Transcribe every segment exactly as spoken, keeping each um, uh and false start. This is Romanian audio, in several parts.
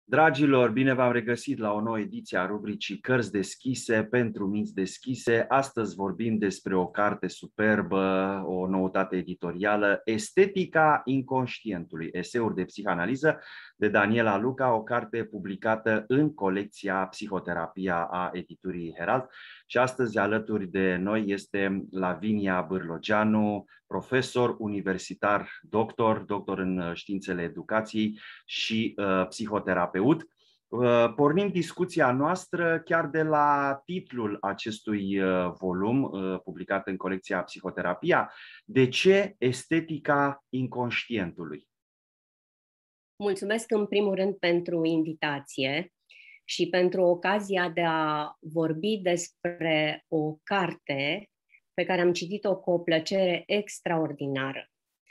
Dragilor, bine v-am regăsit la o nouă ediție a rubricii Cărți deschise pentru minți deschise. Astăzi vorbim despre o carte superbă, o noutate editorială, Estetica inconștientului, eseuri de psihanaliză de Daniela Luca, o carte publicată în colecția Psihoterapia a editurii Herald. Și astăzi alături de noi este Lavinia Bârlogeanu, profesor universitar, doctor, doctor în științele educației și uh, psihoterapeut. Uh, pornim discuția noastră chiar de la titlul acestui uh, volum, uh, publicat în colecția Psihoterapia: De ce estetica inconștientului? Mulțumesc în primul rând pentru invitație și pentru ocazia de a vorbi despre o carte pe care am citit-o cu o plăcere extraordinară.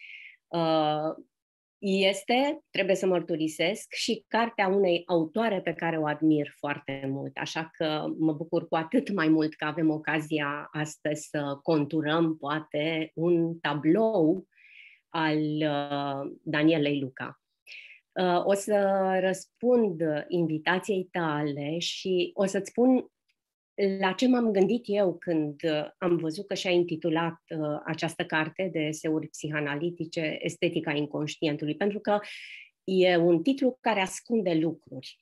Este, trebuie să mărturisesc, și cartea unei autoare pe care o admir foarte mult, așa că mă bucur cu atât mai mult că avem ocazia astăzi să conturăm poate un tablou al Danielei Luca. O să răspund invitației tale și o să-ți spun la ce m-am gândit eu când am văzut că și-a intitulat uh, această carte de eseuri psihanalitice, Estetica inconștientului, pentru că e un titlu care ascunde lucruri.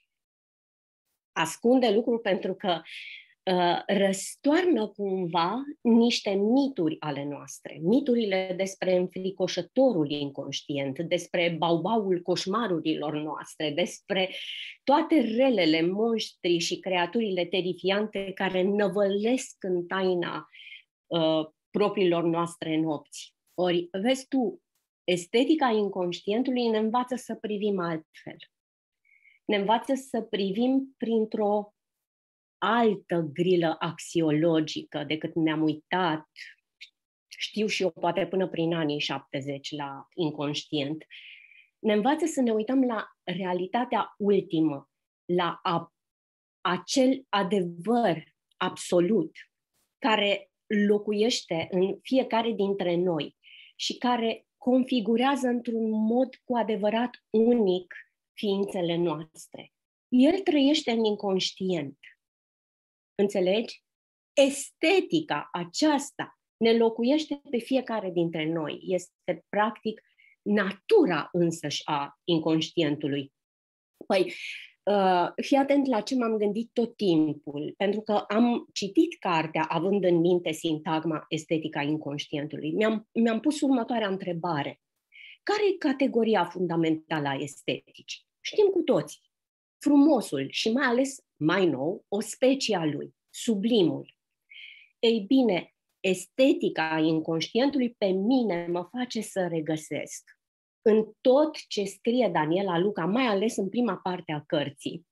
Ascunde lucruri pentru că uh, răstoarnă cumva niște mituri ale noastre, miturile despre înfricoșătorul inconștient, despre baubaul coșmarurilor noastre, despre toate relele, monștri și creaturile terifiante care năvălesc în taina uh, propriilor noastre nopți. Ori, vezi tu, estetica inconștientului ne învață să privim altfel. Ne învață să privim printr-o altă grilă axiologică decât ne-am uitat, știu și eu, poate până prin anii șaptezeci, la inconștient. Ne învață să ne uităm la realitatea ultimă, la a, acel adevăr absolut care locuiește în fiecare dintre noi și care configurează într-un mod cu adevărat unic ființele noastre. El trăiește în inconștient. Înțelegi? Estetica aceasta ne locuiește pe fiecare dintre noi. Este practic natura însăși a inconștientului. Păi, uh, fii atent la ce m-am gândit tot timpul, pentru că am citit cartea având în minte sintagma Estetica inconștientului. Mi-am, mi-am pus următoarea întrebare. Care e categoria fundamentală a esteticii? Știm cu toții. Frumosul și mai ales, mai nou, o specie a lui, sublimul. Ei bine, estetica inconștientului pe mine mă face să regăsesc în tot ce scrie Daniela Luca, mai ales în prima parte a cărții,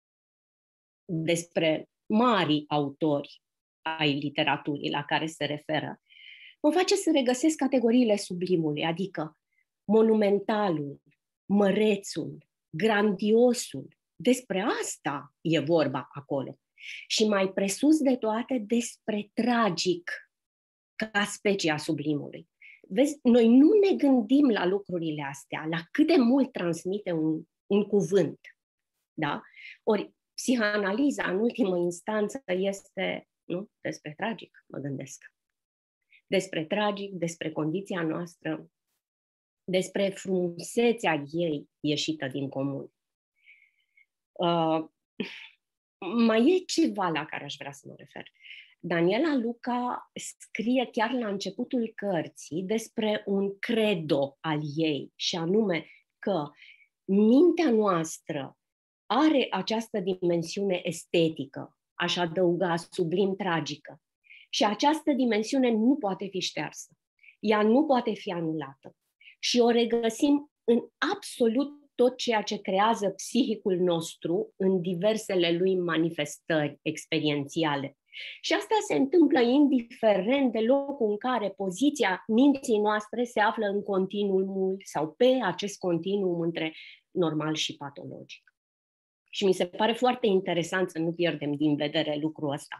despre mari autori ai literaturii la care se referă, mă face să regăsesc categoriile sublimului, adică monumentalul, mărețul, grandiosul. Despre asta e vorba acolo. Și mai presus de toate despre tragic ca specia sublimului. Vezi, noi nu ne gândim la lucrurile astea, la cât de mult transmite un, un cuvânt. Da? Ori psihanaliza, în ultimă instanță, este, nu, despre tragic, mă gândesc. Despre tragic, despre condiția noastră, despre frumusețea ei ieșită din comun. Uh, mai e ceva la care aș vrea să mă refer. Daniela Luca scrie chiar la începutul cărții despre un credo al ei, și anume că mintea noastră are această dimensiune estetică, aș adăuga sublim tragică, și această dimensiune nu poate fi ștearsă. Ea nu poate fi anulată. Și o regăsim în absolut tot ceea ce creează psihicul nostru în diversele lui manifestări experiențiale. Și asta se întâmplă indiferent de locul în care poziția minții noastre se află în continuumul sau pe acest continuum între normal și patologic. Și mi se pare foarte interesant să nu pierdem din vedere lucrul ăsta.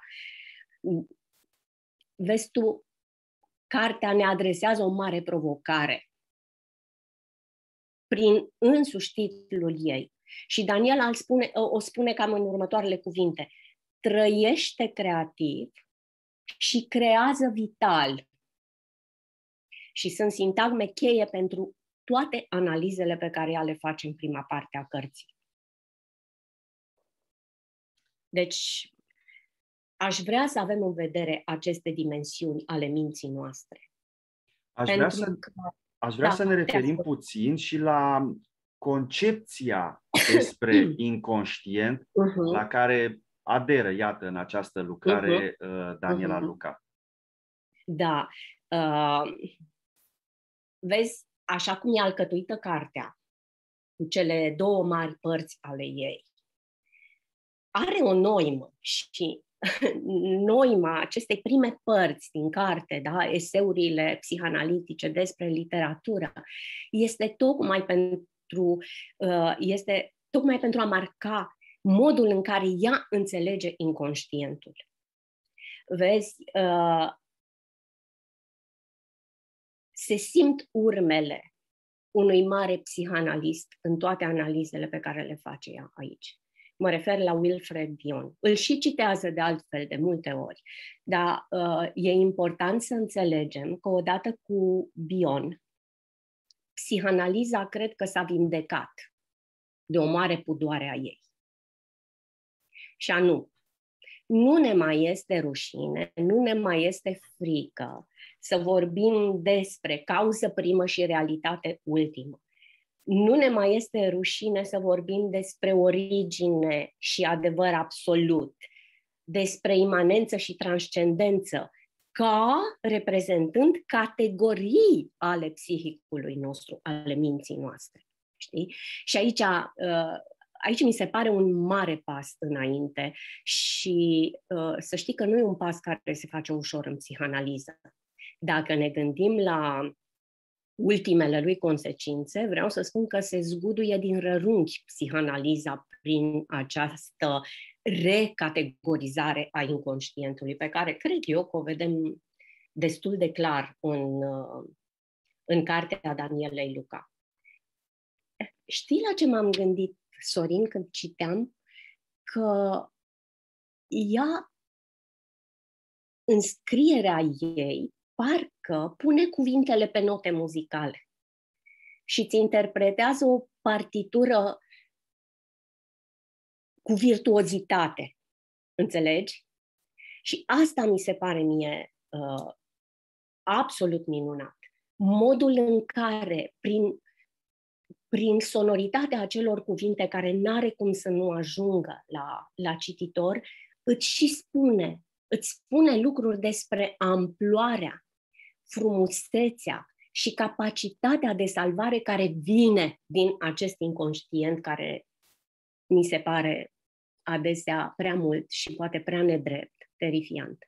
Vezi tu, cartea ne adresează o mare provocare prin însuși titlul ei. Și Daniela îl spune, o spune cam în următoarele cuvinte: trăiește creativ și creează vital. Și sunt sintagme cheie pentru toate analizele pe care ea le face în prima parte a cărții. Deci, aș vrea să avem în vedere aceste dimensiuni ale minții noastre. Aș vrea să, că, aș vrea da, să ne referim puțin și la concepția despre inconștient uh-huh. la care aderă, iată, în această lucrare uh-huh. Daniela uh-huh. Luca. Da. Uh, vezi, așa cum e alcătuită cartea, cu cele două mari părți ale ei, are o noimă și noima acestei prime părți din carte, da, eseurile psihanalitice despre literatură, este tocmai pentru, este tocmai pentru a marca modul în care ea înțelege inconștientul. Vezi, se simt urmele unui mare psihanalist în toate analizele pe care le face ea aici. Mă refer la Wilfred Bion. Îl și citează de altfel de multe ori, dar uh, e important să înțelegem că odată cu Bion, psihanaliza cred că s-a vindecat de o mare pudoare a ei. Și anume, nu ne mai este rușine, nu ne mai este frică să vorbim despre cauză primă și realitate ultimă. Nu ne mai este rușine să vorbim despre origine și adevăr absolut, despre imanență și transcendență, ca reprezentând categorii ale psihicului nostru, ale minții noastre. Știi? Și aici, aici mi se pare un mare pas înainte și să știi că nu e un pas care se face ușor în psihanaliză. Dacă ne gândim la ultimele lui consecințe, vreau să spun că se zguduie din rărunchi psihanaliza prin această recategorizare a inconștientului, pe care cred eu că o vedem destul de clar în, în cartea Danielei Luca. Știi la ce m-am gândit, Sorin, când citeam? Că ea, în scrierea ei, parcă pune cuvintele pe note muzicale și îți interpretează o partitură cu virtuozitate. Înțelegi? Și asta mi se pare mie uh, absolut minunat. Modul în care, prin, prin sonoritatea acelor cuvinte care n-are cum să nu ajungă la, la cititor, îți și spune, îți spune lucruri despre amploarea, frumusețea și capacitatea de salvare care vine din acest inconștient care mi se pare adesea prea mult și poate prea nedrept, terifiant.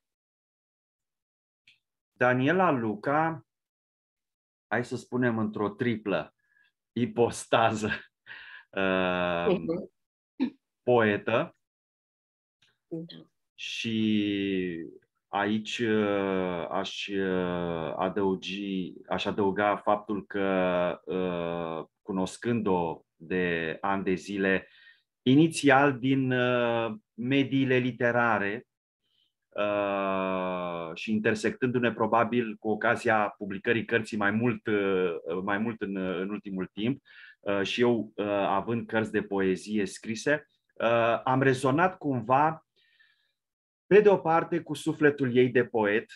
Daniela Luca, hai să spunem într-o triplă ipostază, uh, uh-huh. poetă uh-huh. și aici aș adăugi, aș adăuga faptul că, cunoscând-o de ani de zile, inițial din mediile literare și intersectându-ne probabil cu ocazia publicării cărții mai mult, mai mult în, în ultimul timp, și eu având cărți de poezie scrise, am rezonat cumva pe de o parte cu sufletul ei de poet,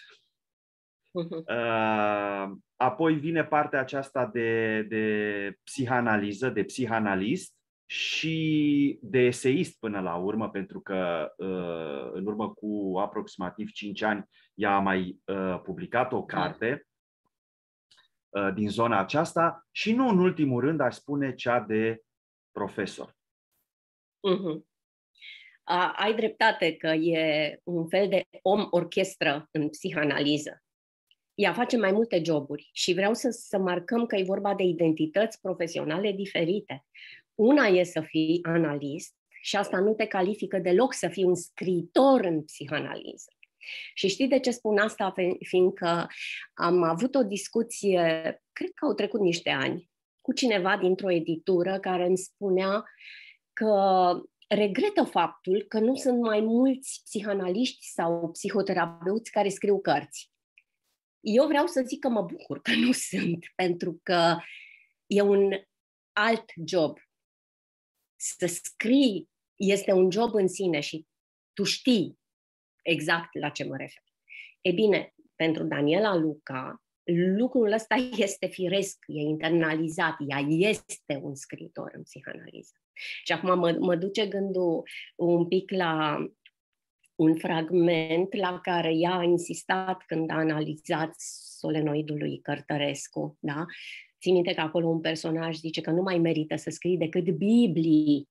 uh, apoi vine partea aceasta de, de psihanaliză, de psihanalist și de eseist până la urmă, pentru că uh, în urmă cu aproximativ cinci ani ea a mai uh, publicat o carte uh, din zona aceasta și nu în ultimul rând aș spune cea de profesor. Uh-huh. A, ai dreptate că e un fel de om-orchestră în psihanaliză. Ea face mai multe joburi și vreau să, să marcăm că e vorba de identități profesionale diferite. Una e să fii analist și asta nu te califică deloc să fii un scriitor în psihanaliză. Și știi de ce spun asta? Fiindcă am avut o discuție, cred că au trecut niște ani, cu cineva dintr-o editură care îmi spunea că regretă faptul că nu sunt mai mulți psihanaliști sau psihoterapeuți care scriu cărți. Eu vreau să zic că mă bucur că nu sunt, pentru că e un alt job. Să scrii este un job în sine și tu știi exact la ce mă refer. E bine, pentru Daniela Luca, lucrul ăsta este firesc, e internalizat, ea este un scriitor în psihanaliză. Și acum mă, mă duce gândul un pic la un fragment la care ea a insistat când a analizat Solenoidul lui Cărtărescu. Da? Ții minte că acolo un personaj zice că nu mai merită să scrii decât Biblii.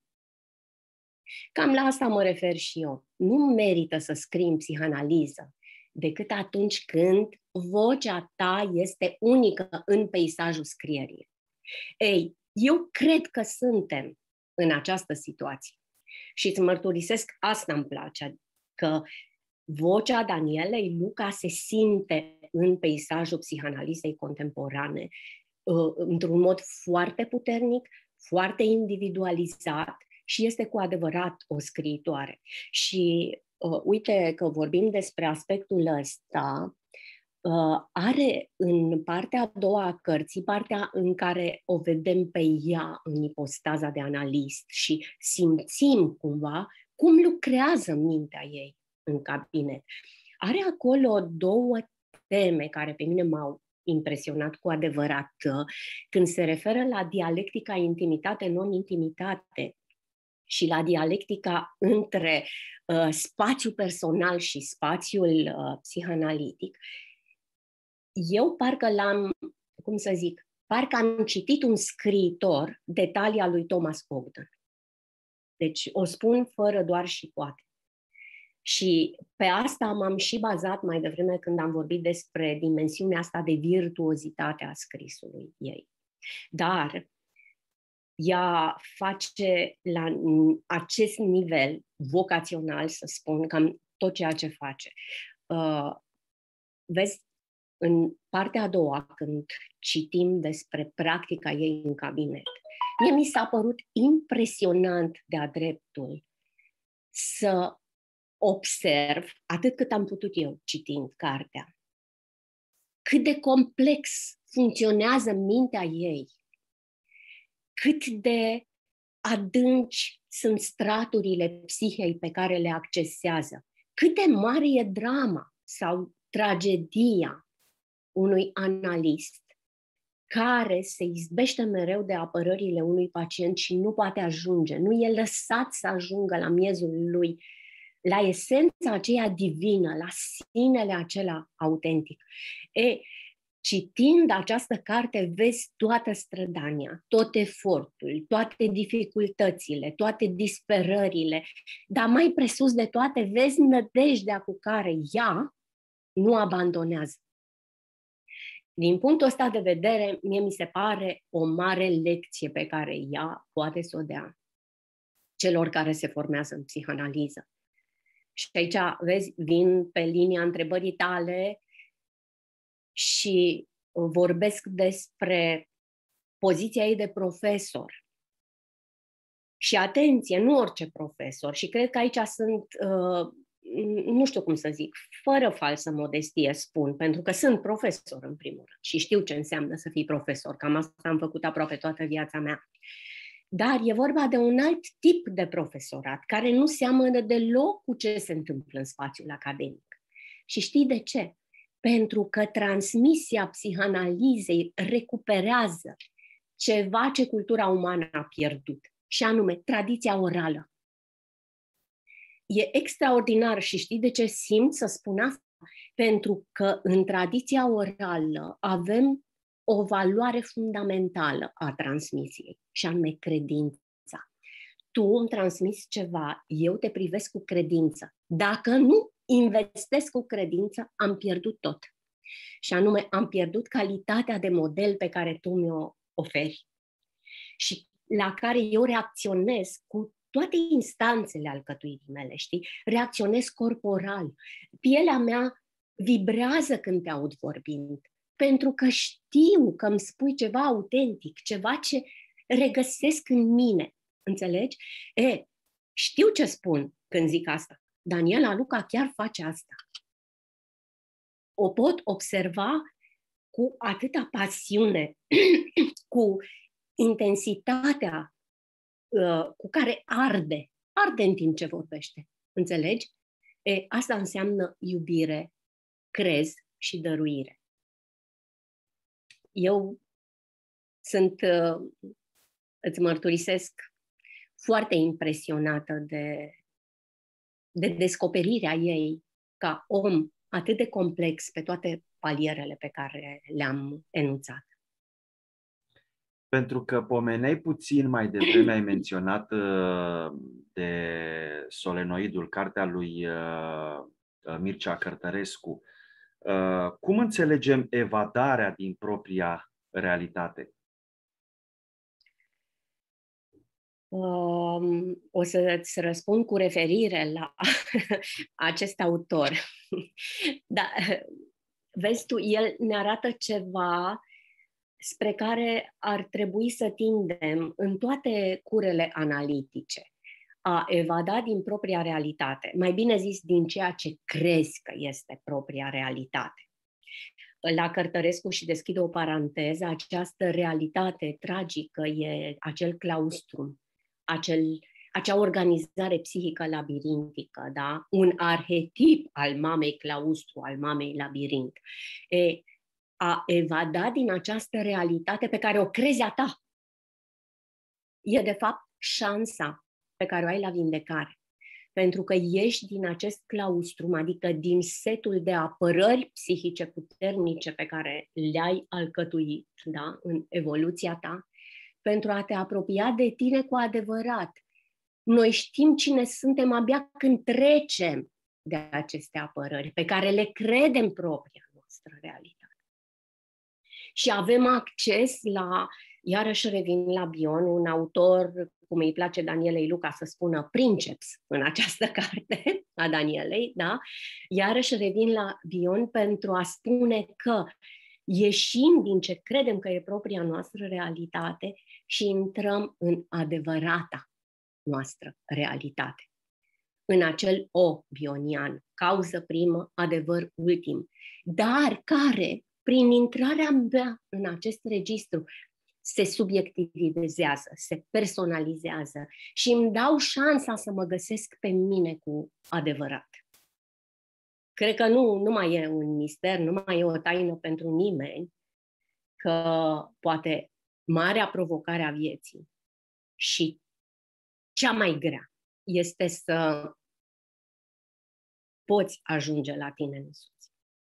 Cam la asta mă refer și eu. Nu merită să scrii în psihanaliză decât atunci când vocea ta este unică în peisajul scrierii. Ei, eu cred că suntem în această situație. Și îți mărturisesc, asta îmi place, că vocea Danielei Luca se simte în peisajul psihanalizei contemporane într-un mod foarte puternic, foarte individualizat și este cu adevărat o scriitoare. Și uh, uite că vorbim despre aspectul ăsta, uh, are în partea a doua a cărții, partea în care o vedem pe ea în ipostaza de analist și simțim cumva cum lucrează mintea ei în cabinet. Are acolo două teme care pe mine m-au impresionat cu adevărat, când se referă la dialectica intimitate-non-intimitate și la dialectica între uh, spațiul personal și spațiul uh, psihanalitic. Eu parcă l-am, cum să zic, parcă am citit un scriitor de talia lui Thomas Ogden. Deci o spun fără doar și poate. Și pe asta m-am și bazat mai devreme când am vorbit despre dimensiunea asta de virtuozitate a scrisului ei. Dar ea face la acest nivel vocațional, să spun, cam tot ceea ce face. Uh, vezi, în partea a doua, când citim despre practica ei în cabinet, mie mi s-a părut impresionant de-a dreptul să observ, atât cât am putut eu citind cartea, cât de complex funcționează mintea ei, cât de adânci sunt straturile psihei pe care le accesează, cât de mare e drama sau tragedia unui analist care se izbește mereu de apărările unui pacient și nu poate ajunge, nu e lăsat să ajungă la miezul lui, la esența aceea divină, la sinele acela autentic. E, citind această carte, vezi toată strădania, tot efortul, toate dificultățile, toate disperările, dar mai presus de toate, vezi nădejdea cu care ea nu abandonează. Din punctul ăsta de vedere, mie mi se pare o mare lecție pe care ea poate să o dea celor care se formează în psihanaliză. Și aici, vezi, vin pe linia întrebării tale și vorbesc despre poziția ei de profesor. Și atenție, nu orice profesor. Și cred că aici sunt, uh, nu știu cum să zic, fără falsă modestie spun, pentru că sunt profesor în primul rând și știu ce înseamnă să fii profesor. Cam asta am făcut aproape toată viața mea. Dar e vorba de un alt tip de profesorat, care nu seamănă deloc cu ce se întâmplă în spațiul academic. Și știi de ce? Pentru că transmisia psihanalizei recuperează ceva ce cultura umană a pierdut, și anume tradiția orală. E extraordinar și știi de ce simt să spun asta? Pentru că în tradiția orală avem o valoare fundamentală a transmisiei, și anume credința. Tu îmi transmiți ceva, eu te privesc cu credință. Dacă nu investesc cu credință, am pierdut tot. Și anume, am pierdut calitatea de model pe care tu mi-o oferi și la care eu reacționez cu toate instanțele alcătuirii mele, știi? Reacționez corporal. Pielea mea vibrează când te aud vorbind, pentru că știu că îmi spui ceva autentic, ceva ce regăsesc în mine. Înțelegi? E, știu ce spun când zic asta. Daniela Luca chiar face asta. O pot observa cu atâta pasiune, cu intensitatea uh, cu care arde, arde în timp ce vorbește. Înțelegi? E, asta înseamnă iubire, crez și dăruire. Eu sunt, uh, îți mărturisesc, foarte impresionată de, de descoperirea ei ca om atât de complex pe toate palierele pe care le-am enunțat. Pentru că pomeneai puțin mai devreme, ai menționat uh, de Solenoidul, cartea lui uh, Mircea Cărtărescu. Uh, cum înțelegem evadarea din propria realitate? Um, o să-ți răspund cu referire la acest autor. Da, vezi tu, el ne arată ceva spre care ar trebui să tindem în toate curele analitice. A evada din propria realitate, mai bine zis din ceea ce crezi că este propria realitate. La Cărtărescu, și deschid o paranteză, această realitate tragică e acel claustrum, acel, acea organizare psihică labirintică, da? Un arhetip al mamei claustru, al mamei labirint. E, a evada din această realitate pe care o crezi a ta e de fapt șansa pe care o ai la vindecare. Pentru că ieși din acest claustrum, adică din setul de apărări psihice puternice pe care le-ai alcătuit, da, în evoluția ta, pentru a te apropia de tine cu adevărat. Noi știm cine suntem abia când trecem de aceste apărări, pe care le credem propria noastră realitate. Și avem acces la, iarăși revin la Bion, un autor, cum îi place Danielei Luca să spună, princeps în această carte a Danielei, da? Iarăși revin la Bion pentru a spune că ieșim din ce credem că e propria noastră realitate și intrăm în adevărata noastră realitate. În acel O bionian, cauză primă, adevăr ultim, dar care, prin intrarea mea în acest registru, se subiectivizează, se personalizează și îmi dau șansa să mă găsesc pe mine cu adevărat. Cred că nu, nu mai e un mister, nu mai e o taină pentru nimeni că poate marea provocare a vieții și cea mai grea este să poți ajunge la tine însuți.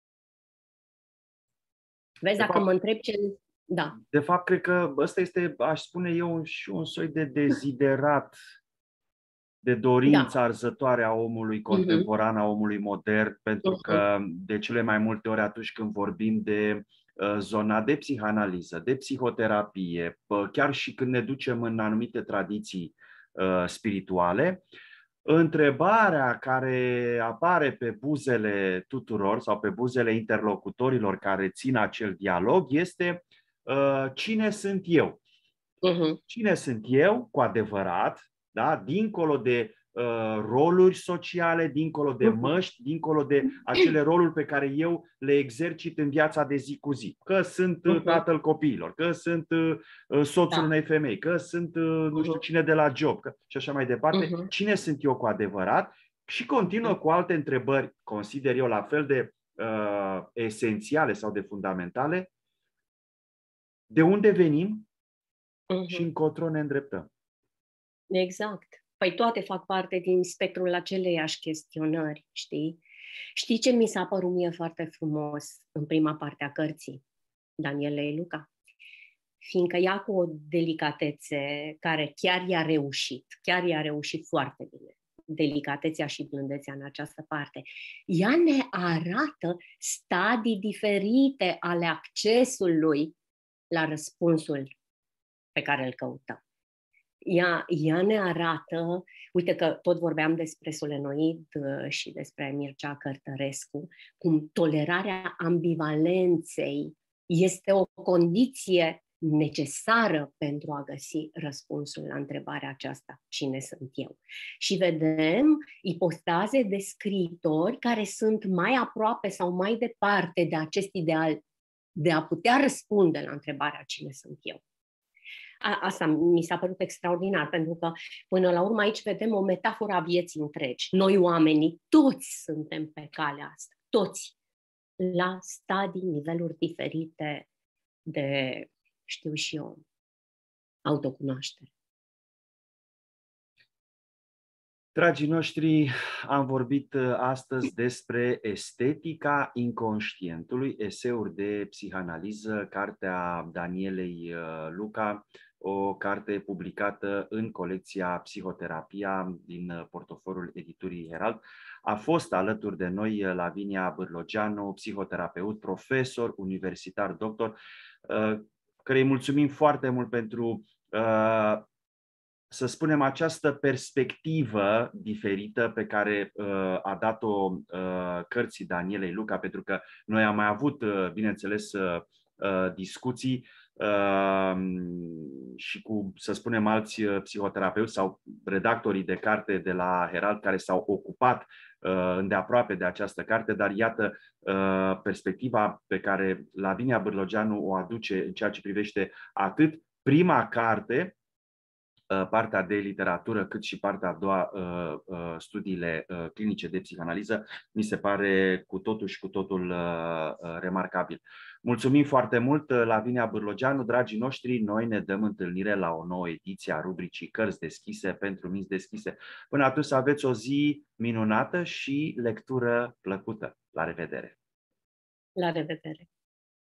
Vezi, de dacă fapt, mă întreb ce... Da. De fapt, cred că ăsta este, aș spune eu, și un soi de deziderat, de dorință Da. arzătoare a omului contemporan, a omului modern, pentru că de cele mai multe ori atunci când vorbim de uh, zona de psihanaliză, de psihoterapie, uh, chiar și când ne ducem în anumite tradiții uh, spirituale, întrebarea care apare pe buzele tuturor sau pe buzele interlocutorilor care țin acel dialog este: uh, cine sunt eu? Uh-huh. Cine sunt eu cu adevărat, da? Dincolo de uh, roluri sociale, dincolo de măști, dincolo de acele roluri pe care eu le exercit în viața de zi cu zi. Că sunt uh, tatăl copiilor, că sunt uh, soțul Da. unei femei, că sunt uh, nu știu cine de la job, că, și așa mai departe. Uh-huh. Cine sunt eu cu adevărat? Și continuă cu alte întrebări, consider eu la fel de uh, esențiale sau de fundamentale. De unde venim? Uh-huh. Și încotro ne îndreptăm. Exact. Păi toate fac parte din spectrul aceleiași chestionări, știi? Știi ce mi s-a părut mie foarte frumos în prima parte a cărții Danielei Luca? Fiindcă ea cu o delicatețe care chiar i-a reușit, chiar i-a reușit foarte bine, delicatețea și blândețea în această parte. Ea ne arată stadii diferite ale accesului la răspunsul pe care îl căutăm. Ea, ea ne arată, uite că tot vorbeam despre Solenoid și despre Mircea Cărtărescu, cum tolerarea ambivalenței este o condiție necesară pentru a găsi răspunsul la întrebarea aceasta, cine sunt eu? Și vedem ipostaze de scriitori care sunt mai aproape sau mai departe de acest ideal de a putea răspunde la întrebarea cine sunt eu. A, asta mi s-a părut extraordinar, pentru că până la urmă aici vedem o metaforă a vieții întregi. Noi oamenii, toți suntem pe calea asta, toți, la stadii, niveluri diferite de, știu și eu, autocunoaștere. Dragii noștri, am vorbit astăzi despre estetica inconștientului, eseuri de psihanaliză, cartea Danielei Luca, o carte publicată în colecția Psihoterapia din portofoliul editurii Herald. A fost alături de noi Lavinia Bârlogeanu, psihoterapeut, profesor, universitar, doctor, care îi mulțumim foarte mult pentru, să spunem, această perspectivă diferită pe care uh, a dat-o uh, cărții Danielei Luca, pentru că noi am mai avut, uh, bineînțeles, uh, discuții uh, și cu, să spunem, alți psihoterapeuți sau redactorii de carte de la Herald care s-au ocupat uh, îndeaproape de această carte, dar iată uh, perspectiva pe care Lavinia Bârlogeanu o aduce în ceea ce privește atât prima carte, partea de literatură, cât și partea a doua, studiile clinice de psihanaliză, mi se pare cu totul și cu totul remarcabil. Mulțumim foarte mult, Lavinia Bârlogeanu. Dragii noștri, noi ne dăm întâlnire la o nouă ediție a rubricii Cărți deschise pentru minți deschise. Până atunci să aveți o zi minunată și lectură plăcută. La revedere! La revedere!